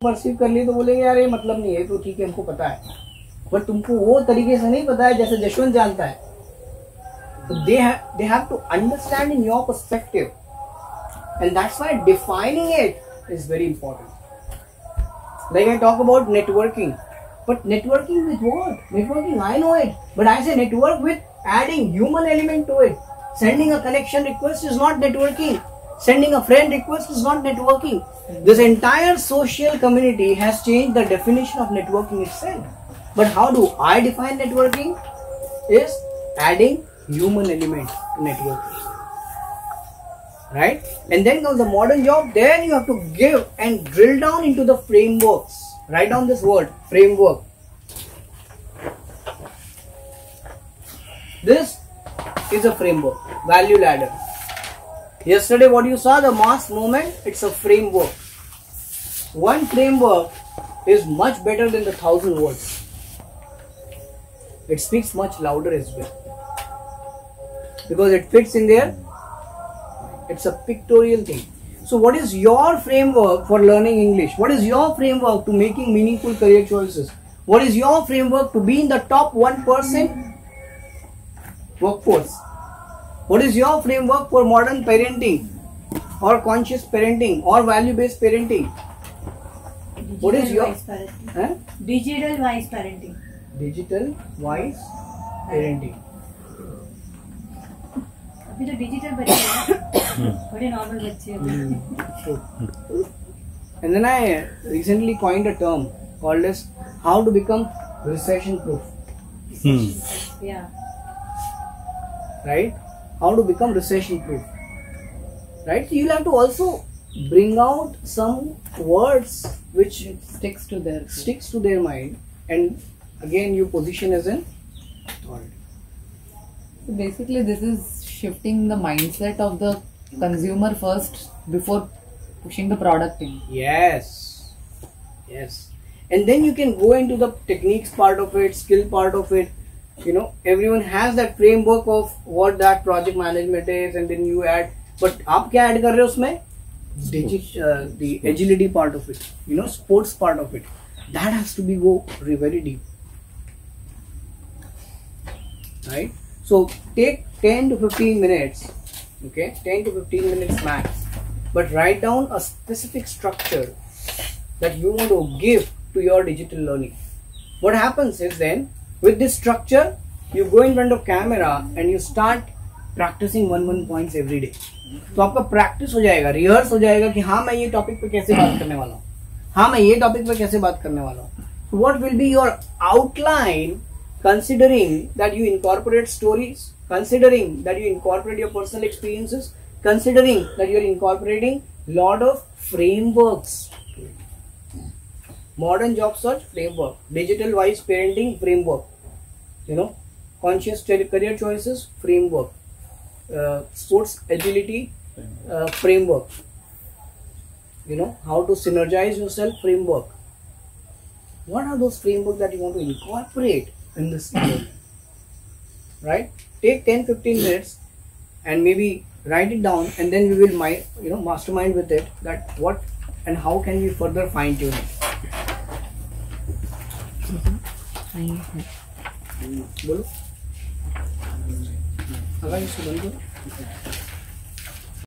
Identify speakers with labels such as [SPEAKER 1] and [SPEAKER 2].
[SPEAKER 1] Perceive कर ली तो बोलेंगे यार ये मतलब नहीं है, तो ठीक है हमको पता है, बट तुमको वो तरीके से नहीं पता है जैसे जशवंत जानता है. तो they have to understand in your perspective, and that's why defining it is very important. Like I talk about networking, but networking with what? Networking, I know it, but I say network with adding human element to it. Sending a connection request is not networking. Sending a friend request is not networking. This entire social community has changed the definition of networking itself. But how do I define networking? Is adding human element to networking. Right? And then comes the modern job. Then you have to give and drill down into the frameworks. Write down this word, framework. This is a framework, value ladder. Yesterday what you saw, the mass movement, it's a framework. One framework is much better than the 1,000 words. It speaks much louder as well. Because it fits in there. It's a pictorial thing. So what is your framework for learning English? What is your framework to making meaningful career choices? What is your framework to be in the top 1% workforce? What is your framework for modern parenting or conscious parenting or value-based parenting? What is your
[SPEAKER 2] digital wise parenting?
[SPEAKER 1] Digital wise parenting.
[SPEAKER 2] अभी तो digital बच्चे हैं, बड़े normal बच्चे हैं.
[SPEAKER 1] And then I recently coined a term called as how to become recession proof.
[SPEAKER 2] Yeah.
[SPEAKER 1] Right? How to become recession proof. Right? So you'll have to also bring out some words which
[SPEAKER 3] sticks to
[SPEAKER 1] their mind, and again you position as an authority.
[SPEAKER 3] So basically this is shifting the mindset of the consumer first before pushing the product in.
[SPEAKER 1] Yes. And then you can go into the techniques part of it, skill part of it. You know, everyone has that framework of what that project management is, and then you add. But आप क्या add कर रहे हो उसमें? The agility part of it, you know, sports part of it. That has to be go very deep. Right? So take 10 to 15 minutes, okay, 10 to 15 minutes max, but write down a specific structure that you want to give to your digital learning. What happens is then, with this structure, you go in front of camera and you start practicing 1 points every day. तो आपका practice हो जाएगा, rehearse हो जाएगा कि हाँ मैं ये topic पे कैसे बात करने वाला हूँ, हाँ मैं ये topic पे कैसे बात करने वाला हूँ. So what will be your outline? Considering that you incorporate stories, considering that you incorporate your personal experiences, considering that you are incorporating lot of frameworks. Modern job search framework, digital wise parenting framework, you know, conscious career choices framework, sports agility framework, you know, how to synergize yourself framework. What are those frameworks that you want to incorporate in this learning? Right? Take 10-15 minutes and maybe write it down, and then we will mastermind with it that what and how can we further fine tune it. बोलो, अगर इसको बंद करो.